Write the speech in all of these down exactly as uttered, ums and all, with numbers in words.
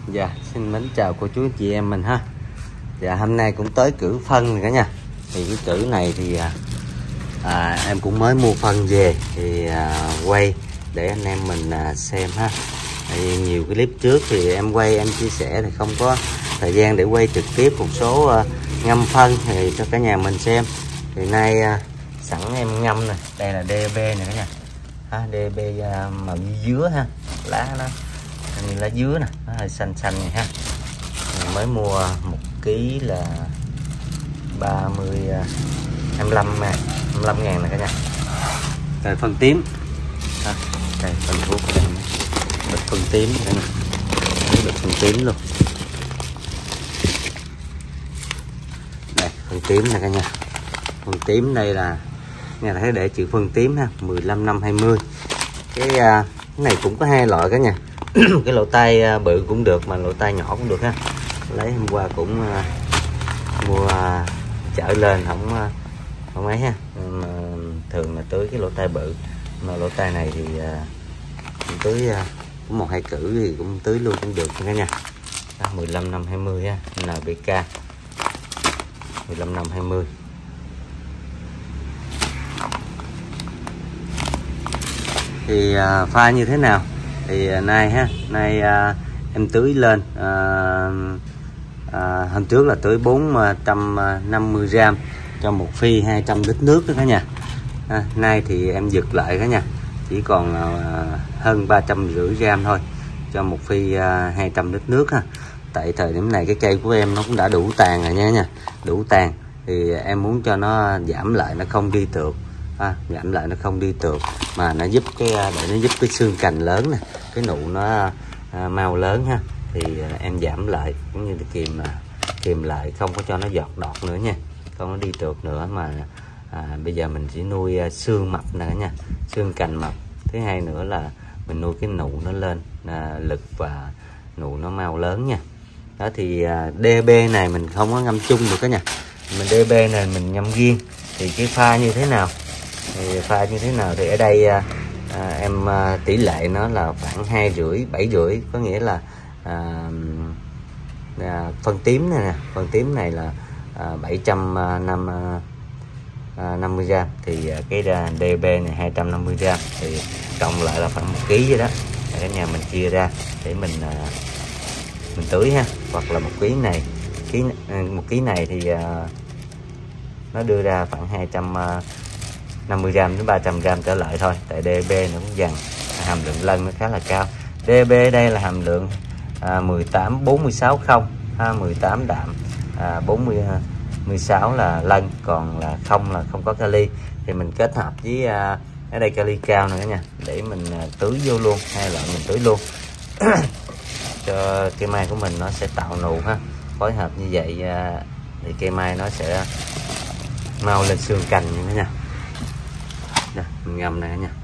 Dạ, xin mến chào cô chú chị em mình ha. Dạ, hôm nay cũng tới cử phân rồi cả nhà. Thì cái cử này thì à, em cũng mới mua phân về thì à, quay để anh em mình à, xem ha. Thì nhiều cái clip trước thì em quay em chia sẻ thì không có thời gian để quay trực tiếp một số à, ngâm phân thì cho cả nhà mình xem. Thì nay à, sẵn em ngâm này, đây là đê bê này cả nhà. Ha, đê bê à, màu như dứa ha, lá nó như lá dứa nè, nó hơi xanh xanh này ha. Mình mới mua một ký là ba mươi, hai mươi lăm ngàn, hai mươi lăm ngàn này cả nhà. Rồi phân tím ha, đây phân thuốc đây, bịch phân tím đây nè, bịch phân tím luôn. Đây phân tím này cả nhà, phân tím đây là nghe thấy để chữ phân tím ha, mười lăm năm hai mươi. Cái, cái này cũng có hai loại cả nhà. Cái lỗ tai bự cũng được mà lỗ tai nhỏ cũng được ha. Lấy hôm qua cũng uh, mua uh, chở lên không uh, không ấy ha. Mà thường là tưới cái lỗ tai bự, mà lỗ tai này thì uh, tưới uh, cũng một hai cử thì cũng tưới luôn cũng được cả nhà. mười lăm năm hai mươi ha, en pê ca mười lăm năm hai mươi. Thì uh, pha như thế nào thì uh, nay ha, nay uh, em tưới lên uh, uh, hôm trước là tưới bốn trăm năm mươi gam cho một phi hai trăm lít nước đó cả nhà. À, nay thì em giật lại cả nhà, chỉ còn uh, hơn ba trăm rưỡi gam thôi cho một phi uh, hai trăm lít nước ha. Tại thời điểm này cái cây của em nó cũng đã đủ tàn rồi nha nha, đủ tàn thì em muốn cho nó giảm lại, nó không đi tược. À, giảm lại nó không đi tược mà nó giúp cái để nó giúp cái xương cành lớn nè, cái nụ nó à, mau lớn ha. Thì à, em giảm lại cũng như kìm à, kìm lại không có cho nó giọt đọt nữa nha, không nó đi tược nữa. Mà à, bây giờ mình chỉ nuôi à, xương mập nè nha, xương cành mập. Thứ hai nữa là mình nuôi cái nụ nó lên à, lực và nụ nó mau lớn nha. Đó thì à, đê bê này mình không có ngâm chung được cả nhà, mình đê bê này mình ngâm riêng. Thì cái pha như thế nào thì pha như thế nào thì ở đây à, à, em à, tỷ lệ nó là khoảng hai rưỡi bảy rưỡi, có nghĩa là à, à, phân tím này nè, phân tím này là à, bảy trăm năm mươi gam thì à, cái đê bê này hai trăm năm mươi gam thì cộng lại là khoảng một ký vậy đó. Để cả nhà mình chia ra để mình à, mình tưới ha, hoặc là một ký này ký một ký này thì à, nó đưa ra khoảng hai trăm năm mươi gam đến ba trăm gam trở lại thôi. Tại đê bê nó cũng dần hàm lượng lân nó khá là cao. đê bê đây là hàm lượng à, mười tám bốn mươi sáu không ha, mười tám đạm, à, bốn mươi mười sáu là lân, còn là không là không có kali. Thì mình kết hợp với à, ở đây kali cao nữa nha, để mình à, tưới vô luôn, hai loại mình tưới luôn cho cây mai của mình nó sẽ tạo nụ ha. Phối hợp như vậy à, thì cây mai nó sẽ mau lên xương cành như thế nha. Đây, mình ngâm này nha,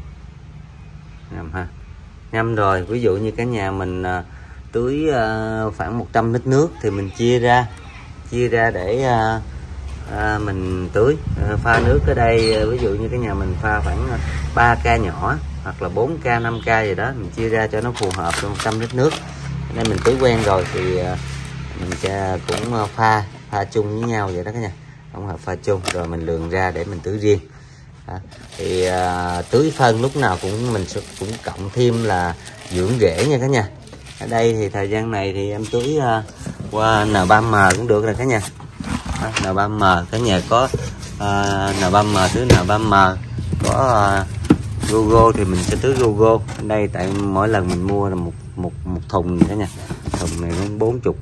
ngâm ha, ngâm rồi. Ví dụ như cả nhà mình à, tưới à, khoảng một trăm lít nước thì mình chia ra chia ra để à, à, mình tưới à, pha nước ở đây. Ví dụ như cái nhà mình pha khoảng ba ca nhỏ hoặc là bốn ca năm ca gì đó, mình chia ra cho nó phù hợp cho một trăm lít nước. Nên mình tưới quen rồi thì à, mình sẽ cũng pha pha chung với nhau vậy đó cả nhà, tổng hợp pha chung rồi mình lường ra để mình tưới riêng. À, thì à, tưới phân lúc nào cũng mình sẽ cũng cộng thêm là dưỡng rễ nha cả nhà. Ở đây thì thời gian này thì em tưới à, qua en ba em cũng được rồi cả nhà. À, en ba em cả nhà có à, en ba em tưới en ba em, có à, Gogo thì mình sẽ tưới Gogo. Ở đây tại mỗi lần mình mua là một một một thùng cả nhà, thùng này nó bốn chục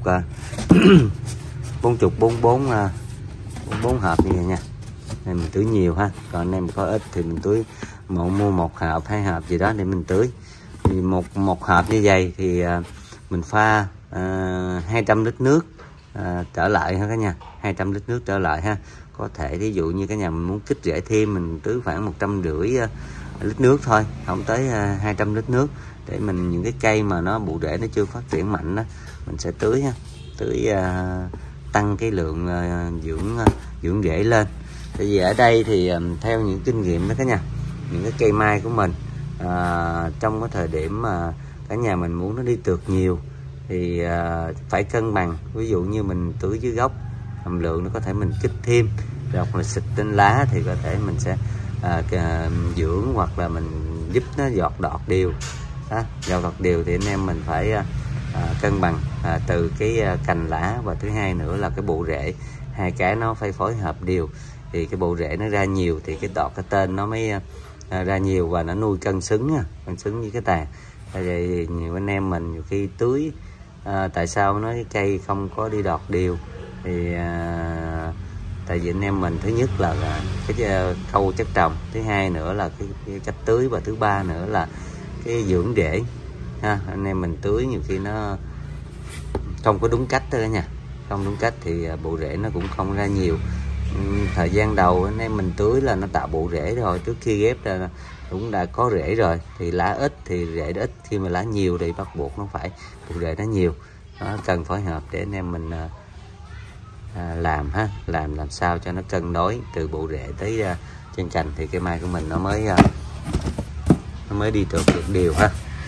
bốn chục bốn bốn bốn hộp như vậy nha. Nên mình tưới nhiều ha, còn anh em có ít thì mình tưới một mua một hộp hai hộp gì đó để mình tưới. Thì một một hộp như vậy thì à, mình pha à, hai trăm lít nước à, trở lại ha cả nhà, hai trăm lít nước trở lại ha. Có thể ví dụ như cả nhà mình muốn kích rễ thêm mình tưới khoảng một trăm rưỡi à, lít nước thôi, không tới à, hai trăm lít nước, để mình những cái cây mà nó bụ rễ nó chưa phát triển mạnh đó mình sẽ tưới ha, tưới à, tăng cái lượng à, dưỡng à, dưỡng rễ lên. Tại vì ở đây thì um, theo những kinh nghiệm đó cả nhà, những cái cây mai của mình à, trong cái thời điểm mà cả nhà mình muốn nó đi tược nhiều thì à, phải cân bằng. Ví dụ như mình tưới dưới gốc hàm lượng nó có thể mình kích thêm, hoặc là xịt trên lá thì có thể mình sẽ à, dưỡng hoặc là mình giúp nó giọt đọt đều đó. Giọt đọt đều thì anh em mình phải à, cân bằng à, từ cái à, cành lá, và thứ hai nữa là cái bộ rễ, hai cái nó phải phối hợp đều thì cái bộ rễ nó ra nhiều thì cái đọt cái tên nó mới à, ra nhiều và nó nuôi cân xứng, cân xứng với cái tàn. Vậy thì nhiều anh em mình nhiều khi tưới à, tại sao nói cây không có đi đọt đều thì à, tại vì anh em mình thứ nhất là, là cái uh, khâu chất trồng, thứ hai nữa là cái, cái cách tưới, và thứ ba nữa là cái dưỡng rễ ha. Anh em mình tưới nhiều khi nó không có đúng cách thôi cả nhà, không đúng cách thì uh, bộ rễ nó cũng không ra nhiều. uhm, thời gian đầu anh em mình tưới là nó tạo bộ rễ rồi, trước khi ghép ra cũng đã có rễ rồi, thì lá ít thì rễ ít, khi mà lá nhiều thì bắt buộc nó phải bộ rễ nó nhiều, nó cần phối hợp để anh em mình uh, À, làm ha, làm làm sao cho nó cân đối từ bộ rễ tới uh, trên cành thì cây mai của mình nó mới uh, nó mới đi được được đều ha.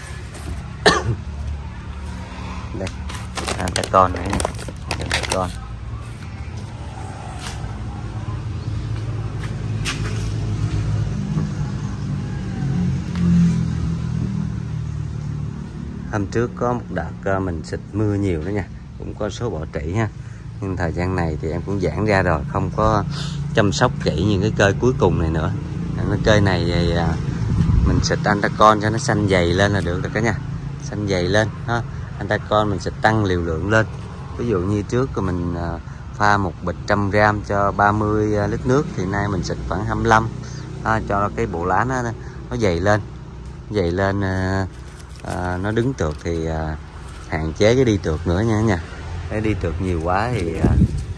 Đây, à, cái con này nè, cái con hôm trước có một đợt uh, mình xịt mưa nhiều đó nha, cũng có số bọ trĩ ha. Nhưng thời gian này thì em cũng giãn ra rồi, không có chăm sóc kỹ những cái cây cuối cùng này nữa. Cái cây này thì mình xịt Antacon cho nó xanh dày lên là được rồi cả nhà, xanh dày lên ha. Antacon mình xịt tăng liều lượng lên, ví dụ như trước thì mình pha một bịch trăm gram cho ba mươi lít nước, thì nay mình xịt khoảng hai mươi lăm ha, cho cái bộ lá nó nó dày lên, dày lên à, nó đứng tược thì à, hạn chế cái đi tược nữa nha nha. Để đi trượt nhiều quá thì uh,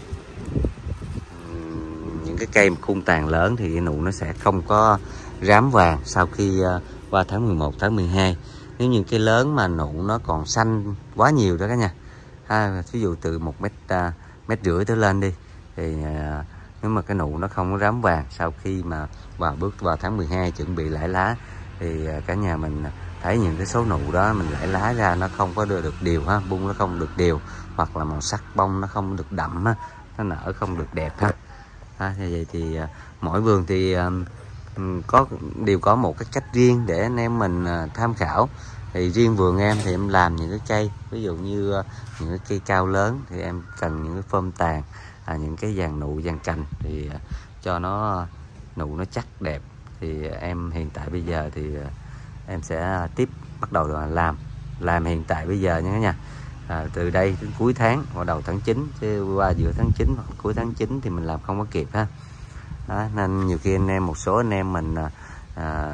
những cái cây khung tàn lớn thì cái nụ nó sẽ không có rám vàng sau khi uh, qua tháng mười một, tháng mười hai. Nếu như cây lớn mà nụ nó còn xanh quá nhiều đó cả nhà ha, ví dụ từ một mét uh, mét rưỡi tới lên đi thì uh, nếu mà cái nụ nó không có rám vàng sau khi mà vào bước vào tháng mười hai chuẩn bị lãi lá thì uh, cả nhà mình thấy những cái số nụ đó mình lãi lá ra nó không có được đều ha, bung nó không được đều, hoặc là màu sắc bông nó không được đậm ha, nó nở không được đẹp ha. À, như vậy thì uh, mỗi vườn thì uh, có đều có một cái cách riêng để anh em mình uh, tham khảo. Thì riêng vườn em thì em làm những cái cây, ví dụ như uh, những cái cây cao lớn thì em cần những cái phơm tàn, à, những cái dàn nụ dàn cành thì uh, cho nó uh, nụ nó chắc đẹp. Thì uh, em hiện tại bây giờ thì uh, em sẽ uh, tiếp bắt đầu làm làm hiện tại bây giờ nha cả nhà. À, từ đây đến cuối tháng hoặc đầu tháng chín, chứ qua giữa tháng chín hoặc cuối tháng chín thì mình làm không có kịp ha. Đó, nên nhiều khi anh em một số anh em mình à,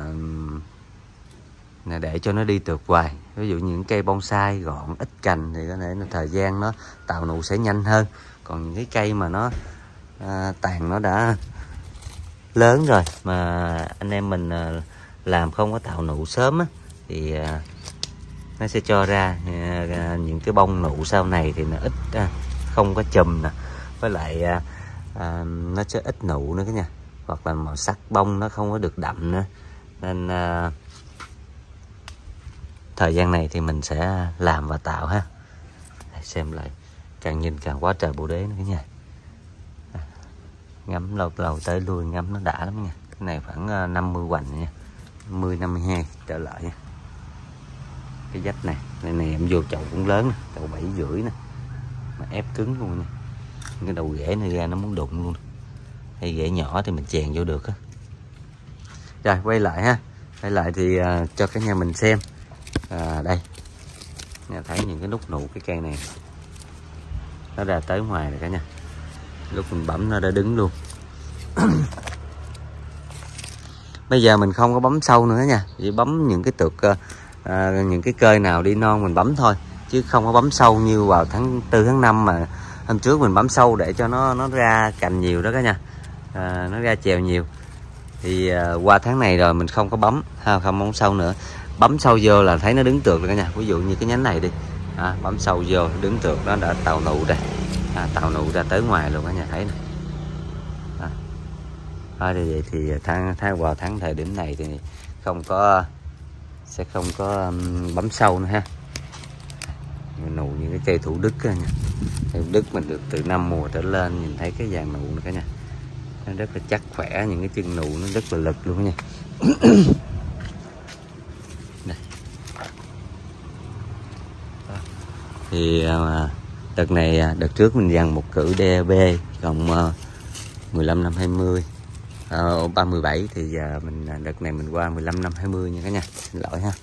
để cho nó đi tược hoài, ví dụ những cây bonsai gọn ít cành thì có thể thời gian nó tạo nụ sẽ nhanh hơn. Còn những cái cây mà nó à, tàn nó đã lớn rồi mà anh em mình à, làm không có tạo nụ sớm á, thì à, nó sẽ cho ra à, những cái bông nụ sau này thì nó ít à, không có chùm nè, với lại à, à, nó sẽ ít nụ nữa cả nhà, hoặc là màu sắc bông nó không có được đậm nữa. Nên à, thời gian này thì mình sẽ làm và tạo ha. Xem lại càng nhìn càng quá trời bồ đế nữa cả nhà. À, ngắm lâu lâu tới lui ngắm nó đã lắm nha. Cái này khoảng năm mươi hoành nha, năm mươi năm mươi hai trở lại nha. Cái dách này này, này em vô chậu cũng lớn nè, chậu bảy rưỡi nè, mà ép cứng luôn nha. Cái đầu rễ này ra nó muốn đụng luôn, hay rễ nhỏ thì mình chèn vô được á. Rồi quay lại ha, quay lại thì uh, cho cả nhà mình xem. À, đây nhà thấy những cái nút nụ cái cây này nó ra tới ngoài rồi cả nhà, lúc mình bấm nó đã đứng luôn. Bây giờ mình không có bấm sâu nữa nha, chỉ bấm những cái tược à, những cái cây nào đi non mình bấm thôi, chứ không có bấm sâu như vào tháng tư tháng năm mà hôm trước mình bấm sâu để cho nó nó ra cành nhiều đó cả nhà, à, nó ra chèo nhiều. Thì à, qua tháng này rồi mình không có bấm ha, không bấm sâu nữa. Bấm sâu vô là thấy nó đứng tược rồi cả nhà. Ví dụ như cái nhánh này đi, à, bấm sâu vô đứng tược nó đã tạo nụ đây, à, tạo nụ ra tới ngoài luôn cả nhà thấy nè. À. À, thì vậy thì tháng tháng vào tháng thời điểm này thì không có sẽ không có um, bấm sâu nữa ha. nụ những cái cây thủ đức á nha. Cây thủ đức mình được từ năm mùa trở lên, nhìn thấy cái vàng nụ nữa cả nhà, nó rất là chắc khỏe, những cái chân nụ nó rất là lực luôn nha. Đây. Thì đợt này, đợt trước mình dằn một cử đê bê cộng mười lăm năm hai mươi, uh, ba mươi bảy, thì giờ mình đợt này mình qua mười lăm năm hai mươi nha cả nhà, xin lỗi ha.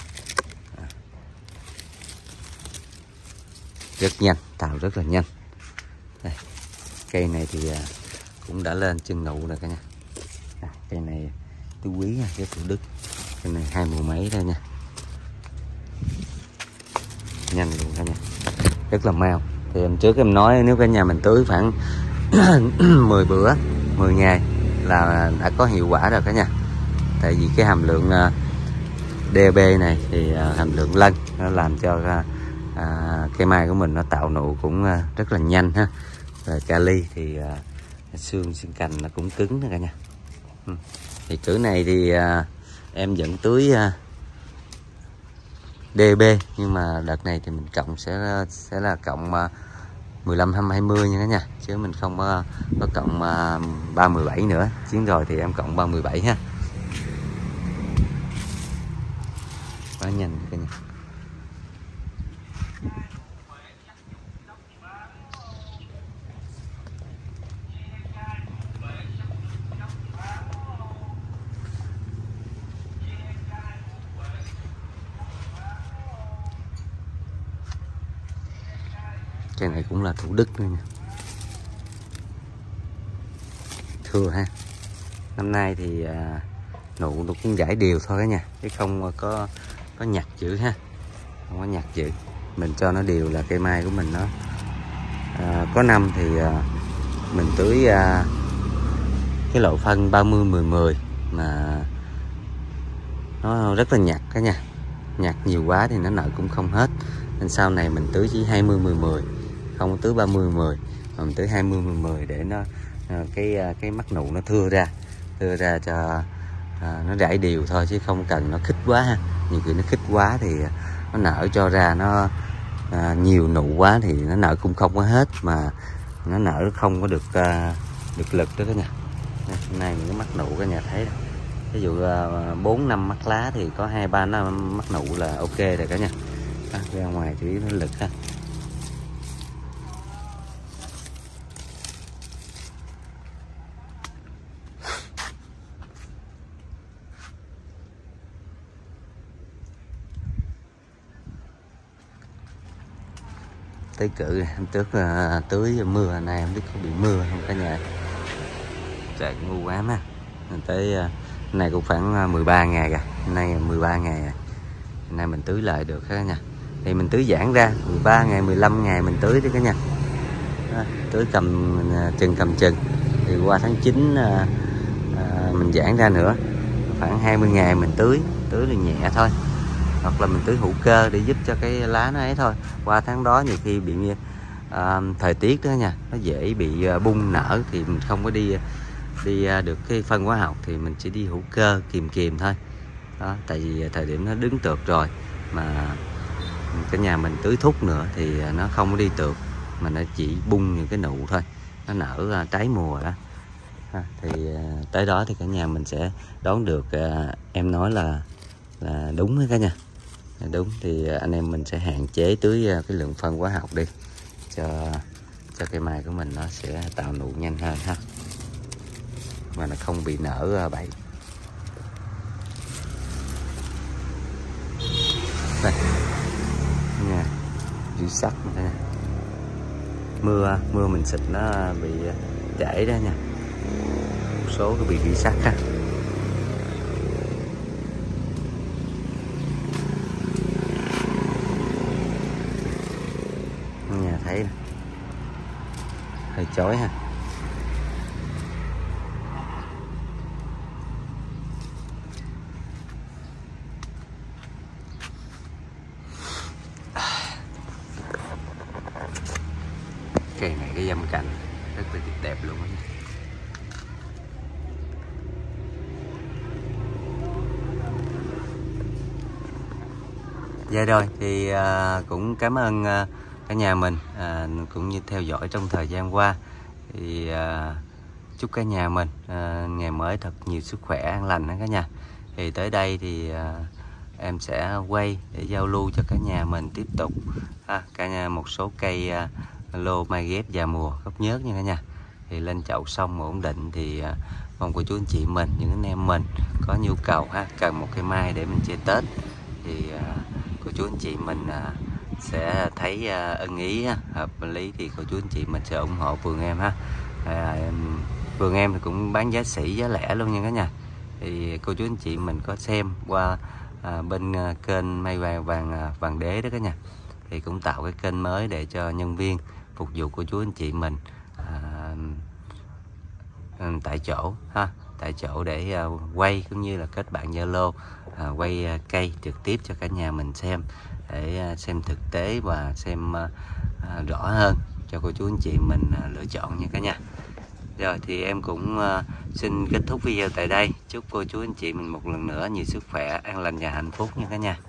Rất nhanh, tạo rất là nhanh. Đây, cây này thì cũng đã lên chân nụ rồi cả nhà. À, cây này tôi quý nha, cái Thủ Đức, cây này hai mùa mấy thôi nha, nhanh luôn cả nhà, rất là mau. Thì hôm trước em nói nếu cả nhà mình tưới khoảng mười bữa, mười ngày là đã có hiệu quả rồi cả nhà. Tại vì cái hàm lượng đê bê này thì hàm lượng lân nó làm cho à, cây mai của mình nó tạo nụ cũng rất là nhanh ha. Rồi kali thì à, xương xương cành nó cũng cứng nữa cả nhà. Ừ. Thì cử này thì à, em vẫn tưới à, đê bê, nhưng mà đợt này thì mình cộng sẽ sẽ là cộng à, mười lăm năm hai mươi nha cả nhà, chứ mình không có, có cộng à, ba mươi bảy nữa. Chuyến rồi thì em cộng ba mươi bảy ha. Quá nhanh cả nhà. Cây này cũng là Thủ Đức nữa nha. Thưa ha. Năm nay thì à, nụ nó cũng giải đều thôi cả nhà, chứ không có có nhặt dữ ha, không có nhặt dữ. Mình cho nó đều là cây mai của mình nó à, có năm thì à, mình tưới à, cái lộ phân ba mươi mười mười mà nó rất là nhặt cả nhà. Nhặt nhiều quá thì nó nở cũng không hết, nên sau này mình tưới chỉ hai mươi mười mười, không tưới ba mươi mười, mà mình tưới hai mươi mười mười để nó cái cái mắt nụ nó thưa ra, thưa ra cho à, nó rải đều thôi, chứ không cần nó khích quá ha. Nhiều khi nó khích quá thì nó nở cho ra nó à, nhiều nụ quá thì nó nở cũng không có hết, mà nó nở không có được à, được lực đó cả nhà. Hôm nay những cái mắt nụ cả nhà thấy đó. Ví dụ bốn năm mắt lá thì có hai ba năm mắt nụ là ok rồi cả nhà. À, ra ngoài thì nó lực ha. Tới cự em trước uh, tưới mưa này không biết có bị mưa không cả nhà. Trời ngu quá mà. Tới uh, này cũng khoảng mười ba ngày rồi, hôm nay mười ba ngày rồi. Hôm nay mình tưới lại được cả nhà. Thì mình tưới giãn ra mười ba ngày, mười lăm ngày mình tưới đi cả nhà. Đó, tưới cầm chừng cầm chừng. Thì qua tháng chín uh, uh, mình giãn ra nữa. Khoảng hai mươi ngày mình tưới, tưới là nhẹ thôi. Hoặc là mình tưới hữu cơ để giúp cho cái lá nó ấy thôi. Qua tháng đó nhiều khi bị uh, thời tiết đó nha, nó dễ bị uh, bung nở thì mình không có đi đi uh, được cái phân hóa học, thì mình chỉ đi hữu cơ kìm kìm thôi. Đó, tại vì thời điểm nó đứng tược rồi mà cái nhà mình tưới thuốc nữa thì nó không có đi tược, mà nó chỉ bung những cái nụ thôi, nó nở uh, trái mùa đó. À, thì uh, tới đó thì cả nhà mình sẽ đón được uh, em nói là là đúng cả nhà. Đúng thì anh em mình sẽ hạn chế tưới cái lượng phân hóa học đi, cho cho cây mai của mình nó sẽ tạo nụ nhanh hơn ha, mà nó không bị nở bậy. Đây nha, rỉ sắt nha. Mưa mưa mình xịt nó bị chảy đó nha, một số nó bị rỉ sắt ha. Nhà thấy nè, hơi chói ha. Cây này cái dăm cành rất là đẹp luôn á. Dạ rồi thì à, cũng cảm ơn à, cả nhà mình à, cũng như theo dõi trong thời gian qua. Thì à, chúc cả nhà mình à, ngày mới thật nhiều sức khỏe, an lành đó cả nhà. Thì tới đây thì à, em sẽ quay để giao lưu cho cả nhà mình tiếp tục ha, cả nhà một số cây à, lô mai ghép già mùa gốc nhớt nha cả nhà. Thì lên chậu xong ổn định thì à, mong cô chú anh chị mình, những anh em mình có nhu cầu ha, cần một cây mai để mình chơi Tết thì à, cô chú anh chị mình à, sẽ thấy à, ưng ý ha, hợp lý thì cô chú anh chị mình sẽ ủng hộ vườn em ha. À, em, vườn em thì cũng bán giá sỉ giá lẻ luôn nha cả nhà. Thì cô chú anh chị mình có xem qua à, bên à, kênh Mai Vàng Vàng à, Vàng Đế đó cả nhà, thì cũng tạo cái kênh mới để cho nhân viên phục vụ cô chú anh chị mình à, tại chỗ ha, tại chỗ để uh, quay cũng như là kết bạn Zalo, uh, quay uh, cây trực tiếp cho cả nhà mình xem để uh, xem thực tế và xem uh, uh, rõ hơn cho cô chú anh chị mình uh, lựa chọn nha cả nhà. Rồi thì em cũng uh, xin kết thúc video tại đây. Chúc cô chú anh chị mình một lần nữa nhiều sức khỏe, an lành và hạnh phúc nha cả nhà.